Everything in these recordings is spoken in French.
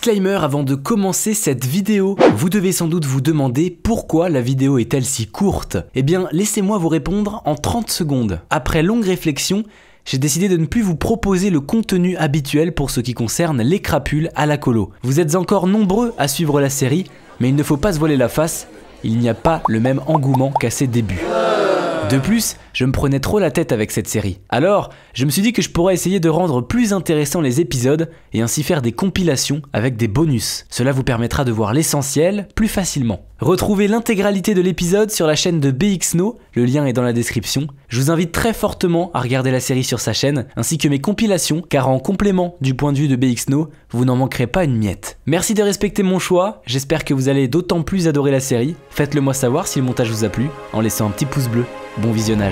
disclaimer avant de commencer cette vidéo. Vous devez sans doute vous demander pourquoi la vidéo est-elle si courte. Eh bien, laissez-moi vous répondre en 30 secondes. Après longue réflexion, j'ai décidé de ne plus vous proposer le contenu habituel pour ce qui concerne les crapules à la colo. Vous êtes encore nombreux à suivre la série, mais il ne faut pas se voiler la face, il n'y a pas le même engouement qu'à ses débuts. De plus, je me prenais trop la tête avec cette série. Alors, je me suis dit que je pourrais essayer de rendre plus intéressants les épisodes et ainsi faire des compilations avec des bonus. Cela vous permettra de voir l'essentiel plus facilement. Retrouvez l'intégralité de l'épisode sur la chaîne de BXNO, le lien est dans la description. Je vous invite très fortement à regarder la série sur sa chaîne, ainsi que mes compilations, car en complément du point de vue de BXNO, vous n'en manquerez pas une miette. Merci de respecter mon choix, j'espère que vous allez d'autant plus adorer la série. Faites-le moi savoir si le montage vous a plu, en laissant un petit pouce bleu. Bon visionnage.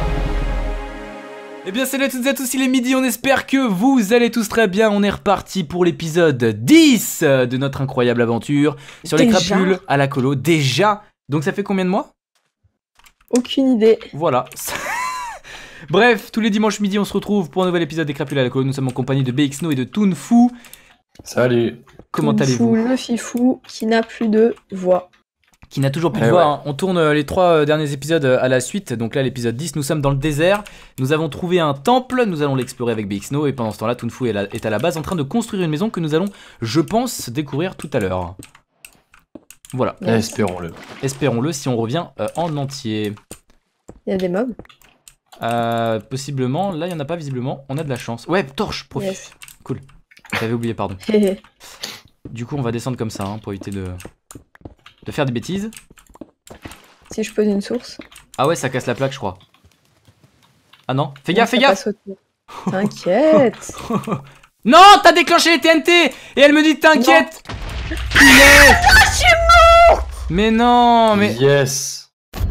Eh bien salut à toutes et à tous, il est midi, on espère que vous allez tous très bien. On est reparti pour l'épisode 10 de notre incroyable aventure sur les crapules à la colo. Déjà. Donc ça fait combien de mois? Aucune idée. Voilà. Bref, tous les dimanches midi on se retrouve pour un nouvel épisode des crapules à la colo. Nous sommes en compagnie de BXNO et de Toonfoo. Salut. Comment allez-vous? Le fifou qui n'a plus de voix. Qui n'a toujours plus de voix, hein. On tourne les 3 derniers épisodes à la suite. Donc là l'épisode 10, nous sommes dans le désert. Nous avons trouvé un temple, nous allons l'explorer avec BXNO. Et pendant ce temps là, Toonfoo est à la base en train de construire une maison que nous allons, je pense, découvrir tout à l'heure. Voilà. Espérons-le. Espérons-le si on revient en entier. Il y a des mobs? Possiblement, là il n'y en a pas visiblement, on a de la chance. Ouais, torche, profite. Yes. Cool. J'avais oublié, pardon. Du coup on va descendre comme ça hein, pour éviter de faire des bêtises. Si je pose une source. Ah ouais, ça casse la plaque je crois. Ah non, fais gaffe, fais gaffe. T'inquiète. Non, t'as déclenché les TNT. Et elle me dit t'inquiète. Je suis morte. Mais non, mais... Yes.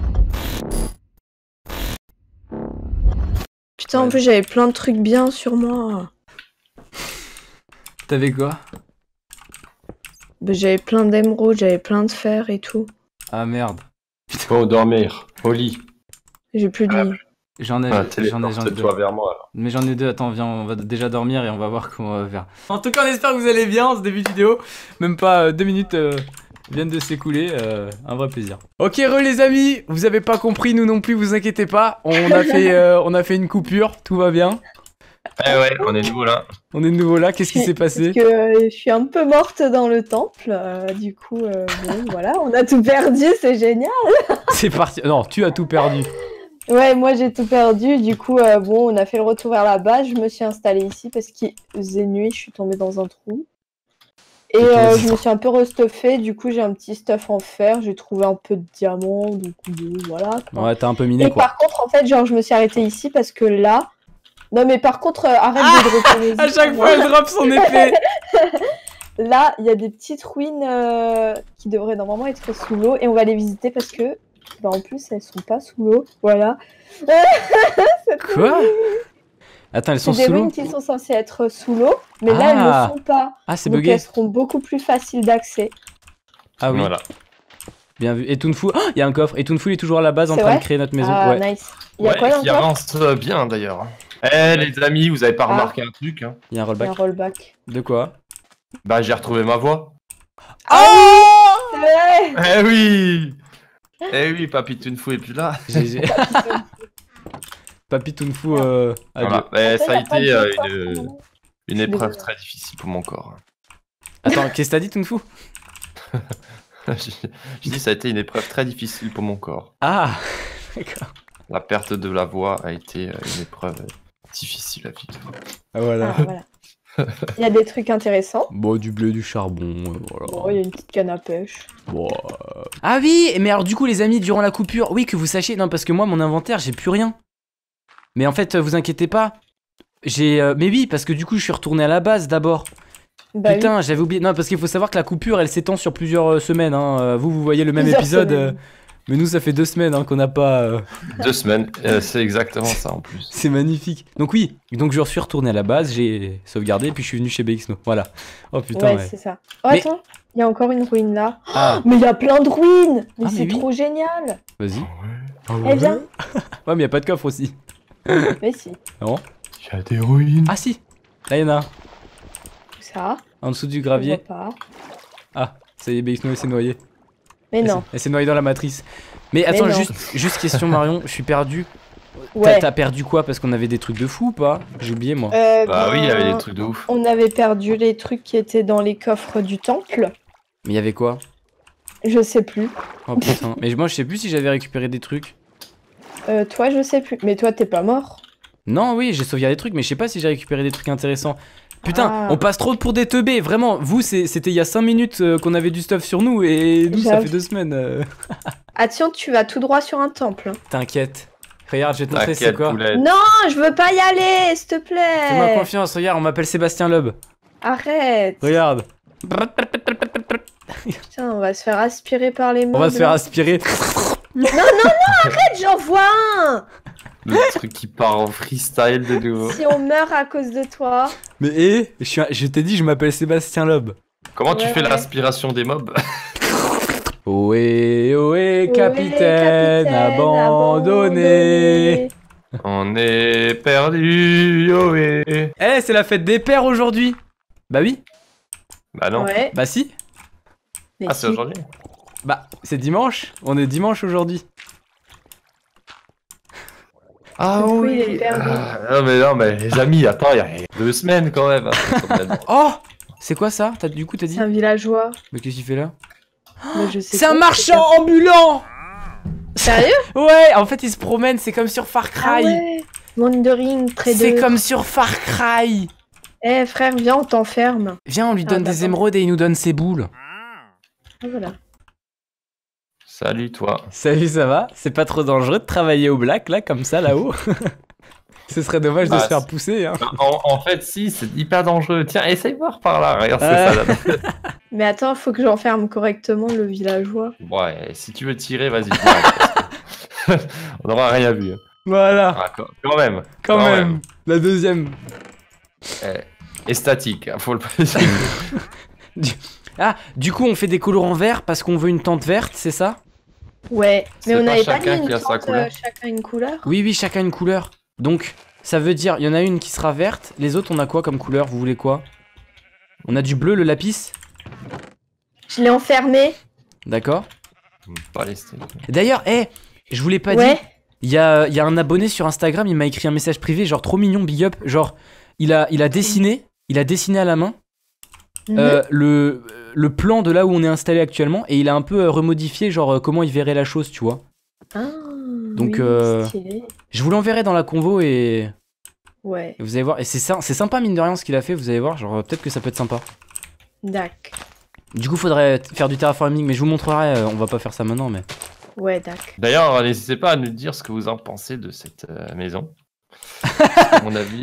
Putain, en plus j'avais plein de trucs bien sur moi. T'avais quoi? Bah, j'avais plein d'émeraudes, j'avais plein de fer et tout. Ah merde. Faut dormir, au lit. J'ai plus de lit. J'en ai deux. Vers moi, alors. Mais j'en ai deux, attends, viens, on va déjà dormir et on va voir comment on va faire. En tout cas, on espère que vous allez bien en ce début de vidéo. Même pas 2 minutes viennent de s'écouler, un vrai plaisir. Ok, les amis, vous avez pas compris, nous non plus, vous inquiétez pas. On a fait une coupure, tout va bien. Eh ouais, on est nouveau là. On est de nouveau là, qu'est-ce qui s'est passé? Parce que je suis un peu morte dans le temple, du coup, bon, voilà, on a tout perdu, c'est génial. C'est parti, non, tu as tout perdu. Ouais, moi j'ai tout perdu, du coup, bon, on a fait le retour vers la base, je me suis installée ici parce qu'il faisait nuit, je suis tombée dans un trou. Et je me suis un peu restuffée, du coup j'ai un petit stuff en fer, j'ai trouvé un peu de diamants, du coup, voilà. Ouais, t'as un peu miné, et quoi. Par contre, en fait, genre, je me suis arrêtée ici parce que là... Non, mais par contre, arrête de dropper les à chaque fois, elle drop son épée. Là, il y a des petites ruines qui devraient normalement être sous l'eau, et on va les visiter parce que, bah, en plus, elles sont pas sous l'eau, voilà. Quoi? Attends, elles sont sous l'eau? C'est des ruines qui sont censées être sous l'eau, mais là, elles ne sont pas. Ah, c'est donc bugué. Elles seront beaucoup plus faciles d'accès. Ah oui. Voilà. Bien vu. Et Toonfoo, il y a un coffre. Et Toonfoo, il est toujours à la base en train de créer notre maison. Ah, ouais. Nice. Il y a quoi dans le qui coffre? avance bien d'ailleurs. Eh les amis, vous avez pas remarqué un truc hein? Il y a un rollback. Il y a un rollback. De quoi? Bah j'ai retrouvé ma voix. Oh C'est vrai. Eh oui. Eh oui, Papy Toonfoo est plus là. GG. Papy Toonfoo, adieu. Voilà. Ça a été une une épreuve très difficile pour mon corps. Attends, qu'est-ce que t'as dit, Toonfoo? Je dis ça a été une épreuve très difficile pour mon corps. Ah, d'accord. La perte de la voix a été une épreuve difficile à vivre. Ah, voilà. Ah, voilà. Il y a des trucs intéressants. Bon, du blé, du charbon, voilà. Bon, il y a une petite canne à pêche. Bon, Ah oui, mais alors du coup, les amis, durant la coupure, oui, que vous sachiez, non, parce que moi, mon inventaire, j'ai plus rien. Mais en fait, vous inquiétez pas. Mais oui, parce que du coup, je suis retourné à la base d'abord. Bah putain, oui. j'avais oublié. Non, parce qu'il faut savoir que la coupure, elle s'étend sur plusieurs semaines. Hein. Vous voyez le même épisode. Mais nous, ça fait 2 semaines hein, qu'on n'a pas... 2 semaines, c'est exactement ça en plus. C'est magnifique. Donc oui, donc je suis retourné à la base, j'ai sauvegardé, puis je suis venu chez BXNO. Voilà. Oh putain, ouais. C'est ça. Oh, mais... attends, il y a encore une ruine là. Ah. Mais il y a plein de ruines. Mais c'est oui. trop génial. Vas-y. Eh bien. Ouais, mais il n'y a pas de coffre aussi. Mais si. Non. Il y a des ruines. Ah si. Là, il y en a. Ça. En dessous du Je gravier. vois pas. Ah, ça y est, Bexno s'est noyée. Mais non. Elle s'est noyée dans la matrice. Mais attends, non. juste question Marion, je suis perdu. Ouais. T'as perdu quoi? Parce qu'on avait des trucs de fou ou pas? J'ai oublié moi. Bah oui, il y avait des trucs de ouf. On avait perdu les trucs qui étaient dans les coffres du temple. Mais il y avait quoi? Je sais plus. Oh putain. Mais moi je sais plus si j'avais récupéré des trucs. Toi, je sais plus. Mais toi, t'es pas mort. Non, oui, j'ai sauvegardé des trucs, mais je sais pas si j'ai récupéré des trucs intéressants. Putain, Ah. on passe trop pour des teubés, vraiment. Vous, c'était il y a 5 minutes qu'on avait du stuff sur nous, et nous, ça J'avoue. fait 2 semaines. Ah tiens, tu vas tout droit sur un temple. T'inquiète. Regarde, je vais te montrer c'est T'inquiète, quoi. poulette. Non, je veux pas y aller, s'il te Fais-moi plaît. confiance, regarde, on m'appelle Sébastien Loeb. Arrête. Regarde. Putain, on va se faire aspirer par les mobs. On va se faire là. aspirer. Arrête, j'en vois un. Le truc qui part en freestyle de nouveau. Si on meurt à cause de toi. Mais hé, je t'ai dit, je m'appelle Sébastien Loeb. Comment tu Ouais, fais ouais. l'aspiration des mobs? Ohé, ohé, Ouais, capitaine, abandonné. On est perdu, Yoé. Eh, c'est la fête des pères aujourd'hui. Bah oui, Bah non. Ouais. bah si. Mais Ah, c'est si. aujourd'hui? Bah, c'est dimanche. On est dimanche aujourd'hui. Ah Du coup, il oui. est perdu. Non mais les amis, attends, il y a 2 semaines quand même. Oh, c'est quoi ça? Du coup, t'as dit? C'est un villageois. Mais qu'est-ce qu'il fait là? Mais je sais C'est un pas, marchand ambulant. Sérieux? Ouais, en fait, il se promène. C'est comme sur Far Ah Cry. ouais. Wandering Trader. C'est comme sur Far Cry. Eh frère, viens, on t'enferme. Viens, on lui donne des d'accord. émeraudes et il nous donne ses boules. Ah, voilà. Salut toi. Salut, ça va? C'est pas trop dangereux de travailler au black là, comme ça, là-haut? Ce serait dommage de Ah, se faire c'est- pousser, hein. En fait, si, c'est hyper dangereux. Tiens, essaye voir par là. Regarde, c'est Ouais. ça. Là. Mais attends, faut que j'enferme correctement le villageois. Ouais, si tu veux tirer, vas-y. Ouais, parce que on n'aura rien vu. Voilà, Ah, quand même. quand même. La deuxième. Et statique, hein, faut le préciser. Ah, du coup, on fait des colorants verts parce qu'on veut une tente verte, c'est ça? Ouais, mais C'est on pas avait pas chacun mis une qui a sa tente, couleur. chacun une couleur. Oui, oui, chacun une couleur. Donc, ça veut dire, il y en a une qui sera verte. Les autres, on a quoi comme couleur? Vous voulez quoi? On a du bleu, le lapis. Je l'ai enfermé. D'accord. Pas les steaks. D'ailleurs, je vous l'ai pas dit. Ouais. Il y a un abonné sur Instagram, il m'a écrit un message privé, genre trop mignon, big up. Genre, il a dessiné à la main Mhm. le plan de là où on est installé actuellement et il a un peu remodifié, genre comment il verrait la chose, tu vois. Ah, Donc, oui, stylé. Je vous l'enverrai dans la convo et Ouais, vous allez voir. Et c'est sympa, mine de rien, ce qu'il a fait, vous allez voir. Genre, peut-être que ça peut être sympa. dac. Du coup, faudrait faire du terraforming, mais je vous montrerai. On va pas faire ça maintenant, mais. Ouais, dac. D'ailleurs, n'hésitez pas à nous dire ce que vous en pensez de cette maison. À mon avis.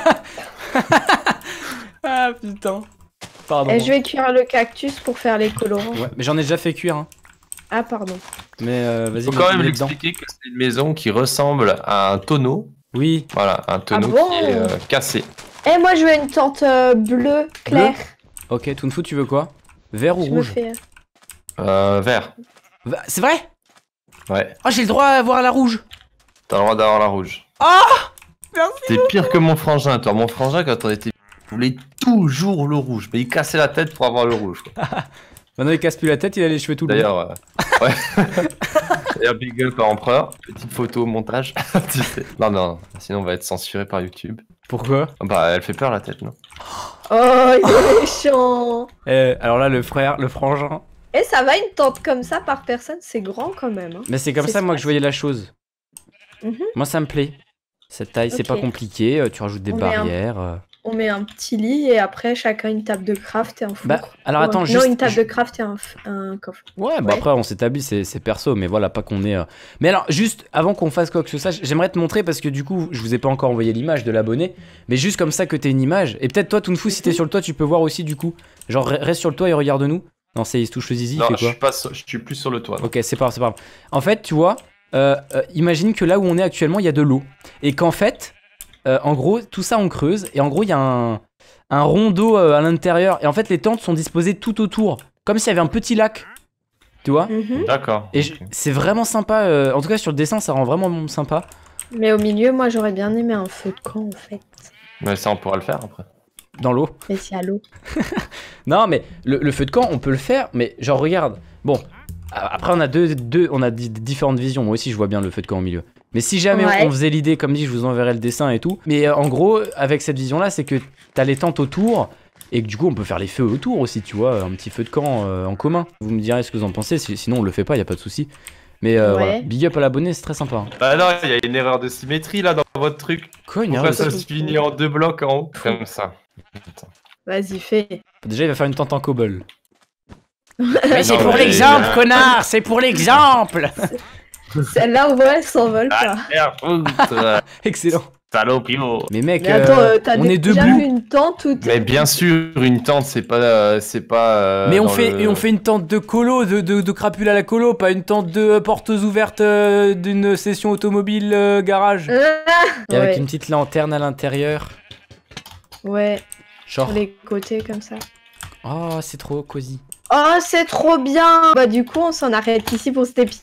Ah putain. Pardon. Et je vais cuire le cactus pour faire les colorants. Ouais, mais j'en ai déjà fait cuire, hein. Ah, pardon. Mais vas-y. Il faut quand même lui mets dedans. expliquer que c'est une maison qui ressemble à un tonneau. Oui. Voilà, un tonneau bon qui est cassé. Eh, moi, je veux une tente bleue claire. Ok, Toonfoo, tu veux quoi? Vert ou Je me rouge? fais... Vert. C'est vrai? Ouais, Ah, j'ai le droit à avoir la rouge. t'as le droit d'avoir la rouge. Ah, merci. T'es pire que mon frangin, toi. Mon frangin, quand on était. Il voulait toujours le rouge. Mais il cassait la tête pour avoir le rouge. Quoi. Maintenant, il casse plus la tête, il a les cheveux tout longs. D'ailleurs, ouais. D'ailleurs, big up à Empereur. Petite photo au montage. Tu sais. Non, sinon on va être censuré par YouTube. Pourquoi? Bah, elle fait peur la tête, non? Oh, il est méchant. Alors là, le frère, le frangin. Et ça va, une tente comme ça par personne, c'est grand quand même. Hein. Mais c'est comme C'est ça, moi, que space. je voyais la chose. Mhm. Moi, ça me plaît. Cette taille, c'est Ok. pas compliqué. Tu rajoutes des On met un- barrières. On met un petit lit et après, chacun une table de craft et un four. Bah, alors Ouais. attends, Non, juste. une table de craft et un coffre. Ouais, bah Ouais. après on s'établit, c'est perso, mais voilà, pas qu'on ait. Mais alors, juste avant qu'on fasse quoi que ce soit, j'aimerais te montrer parce que du coup, je vous ai pas encore envoyé l'image de l'abonné, mais juste comme ça que t'aies une image. Et peut-être toi, Toonfoo, si t'es sur le toit, tu peux voir aussi du coup. Genre, reste sur le toit et regarde-nous. Non, il se touche le zizi, il Non, fait je quoi? suis, pas sur- je suis plus sur le toit. non. Ok, c'est pas grave, c'est pas grave. En fait, tu vois, imagine que là où on est actuellement, il y a de l'eau. Et qu'en fait, en gros, tout ça on creuse, et en gros, il y a un rond d'eau à l'intérieur. Et en fait, les tentes sont disposées tout autour, comme s'il y avait un petit lac. Tu vois? Mhm. D'accord. Et ok. c'est vraiment sympa, en tout cas sur le dessin ça rend vraiment sympa. Mais au milieu, moi, j'aurais bien aimé un feu de camp en fait. Mais ça, on pourra le faire après. dans l'eau. Mais c'est à l'eau. Non, mais le feu de camp, on peut le faire, mais genre, regarde. Bon, après, on a différentes visions. Moi aussi, je vois bien le feu de camp au milieu. Mais si jamais on faisait l'idée, comme dit, je vous enverrai le dessin et tout. Mais en gros, avec cette vision-là, c'est que t'as les tentes autour. Et que du coup, on peut faire les feux autour aussi, tu vois. Un petit feu de camp en commun. Vous me direz ce que vous en pensez. Sinon, on le fait pas, y a pas de souci. Mais voilà, big up à l'abonné, c'est très sympa. Hein. Bah non, il y a une erreur de symétrie là dans votre truc. Quoi, une erreur de symétrie? Ça se finit en 2 blocs en haut. Comme ça. Vas-y, fais. Déjà, il va faire une tente en cobble. Mais c'est pour l'exemple, connard. C'est pour l'exemple. Celle-là, ouais, elle s'envole pas. Excellent. Salopio. Mais mec, mais attends, on est déjà debout. vu une tente où mais bien sûr, une tente, c'est pas, mais on fait une tente de colo, de crapule à la colo, pas une tente de portes ouvertes d'une session automobile garage. Et avec une petite lanterne à l'intérieur. Ouais. Genre. Sur les côtés comme ça. Oh, c'est trop cosy. Oh, c'est trop bien. Bah du coup, on s'en arrête ici pour cet épisode.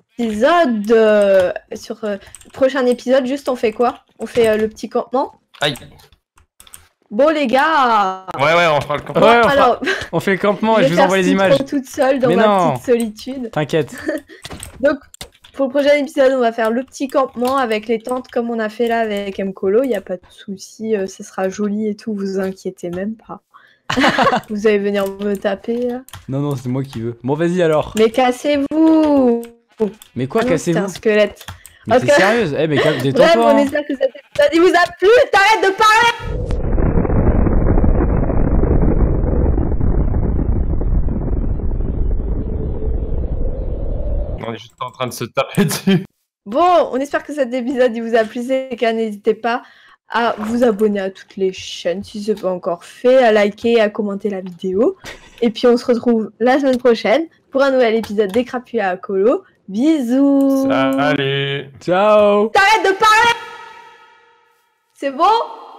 Sur le prochain épisode, juste on fait quoi? On fait le petit campement. Aïe. Bon les gars. Ouais, on fera le campement. Ouais, alors, on fait le campement et je vous envoie les images. Je toute seule dans ma petite solitude. T'inquiète. Donc pour le prochain épisode, on va faire le petit campement avec les tentes comme on a fait là avec Mcolo. Il n'y a pas de souci, ça sera joli et tout. Vous inquiétez même pas. Vous allez venir me taper là. Non, c'est moi qui veux. Bon, vas-y alors. Mais cassez-vous. Mais quoi, cassez-vous? C'est un squelette. Mais t'es sérieuse? Eh, mais détends-toi. Bref, on espère que cet épisode vous a plu. T'arrêtes de parler. On est juste en train de se taper dessus. Bon, on espère que cet épisode vous a plu. C'est qu'à n'hésitez pas à vous abonner à toutes les chaînes si ce n'est pas encore fait, à liker, à commenter la vidéo. Et puis on se retrouve la semaine prochaine pour un nouvel épisode des Crapulés à Colo. Bisous. Salut. Ciao. T'arrêtes de parler. C'est bon?